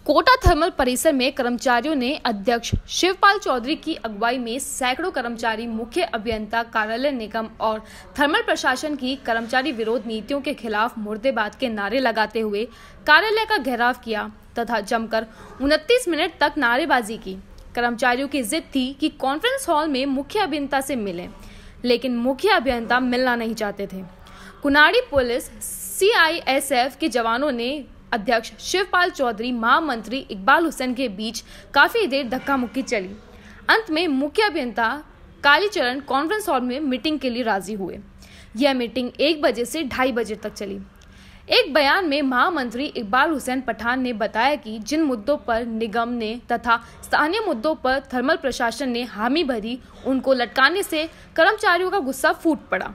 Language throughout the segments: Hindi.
कोटा थर्मल परिसर में कर्मचारियों ने अध्यक्ष शिवपाल चौधरी की अगुवाई में सैकड़ों कर्मचारी मुख्य अभियंता कार्यालय निगम और थर्मल प्रशासन की कर्मचारी विरोध नीतियों के खिलाफ मुर्देबाद के नारे लगाते हुए कार्यालय का घेराव किया तथा जमकर 29 मिनट तक नारेबाजी की। कर्मचारियों की जिद थी कि कॉन्फ्रेंस हॉल में मुख्य अभियंता से मिलें, लेकिन मुख्य अभियंता मिलना नहीं चाहते थे। कुनाड़ी पुलिस CISF के जवानों ने अध्यक्ष शिवपाल चौधरी महामंत्री इकबाल हुसैन के बीच काफी देर धक्का मुक्की चली। अंत में मुख्य अभियंता कालीचरण कॉन्फ्रेंस हॉल में मीटिंग के लिए राजी हुए। यह मीटिंग 1 बजे से 2:30 बजे तक चली। एक बयान में महामंत्री इकबाल हुसैन पठान ने बताया कि जिन मुद्दों पर निगम ने तथा स्थानीय मुद्दों पर थर्मल प्रशासन ने हामी भरी, उनको लटकाने से कर्मचारियों का गुस्सा फूट पड़ा।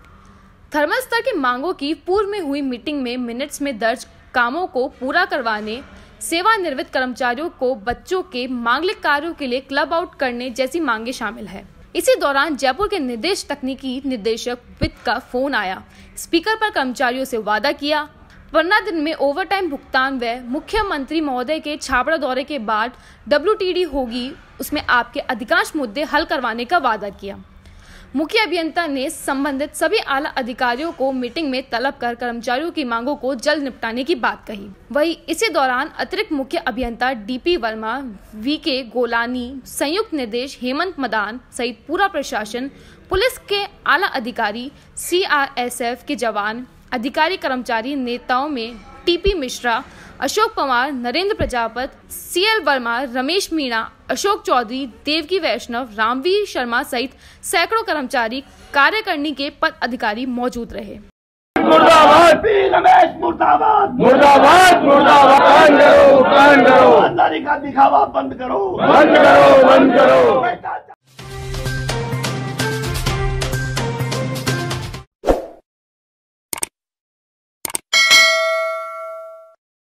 थर्मल स्तर की मांगों की पूर्व में हुई मीटिंग में मिनट्स में दर्ज कामों को पूरा करवाने, सेवानिवृत्त कर्मचारियों को बच्चों के मांगलिक कार्यों के लिए क्लब आउट करने जैसी मांगे शामिल है। इसी दौरान जयपुर के निर्देश तकनीकी निदेशक वित्त का फोन आया। स्पीकर पर कर्मचारियों से वादा किया 15 दिन में ओवरटाइम भुगतान व मुख्यमंत्री महोदय के छापड़ा दौरे के बाद WTD होगी, उसमें आपके अधिकांश मुद्दे हल करवाने का वादा किया। मुख्य अभियंता ने संबंधित सभी आला अधिकारियों को मीटिंग में तलब कर कर्मचारियों की मांगों को जल्द निपटाने की बात कही। वहीं इसी दौरान अतिरिक्त मुख्य अभियंता DP वर्मा, VK गोलानी, संयुक्त निर्देश हेमंत मदान सहित पूरा प्रशासन, पुलिस के आला अधिकारी, CISF के जवान, अधिकारी, कर्मचारी नेताओं में TP मिश्रा, अशोक पवार, नरेंद्र प्रजापत, CL वर्मा, रमेश मीणा, अशोक चौधरी, देवकी वैष्णव, रामवीर शर्मा सहित सैकड़ों कर्मचारी, कार्यकारिणी के पद अधिकारी मौजूद रहे। मुर्दाबाद रमेश, मुर्दाबाद मुर्दाबाद मुर्दाबाद। बंद करो, बंद करो, का दिखावा बंद करो, बंद करो, बंद करो।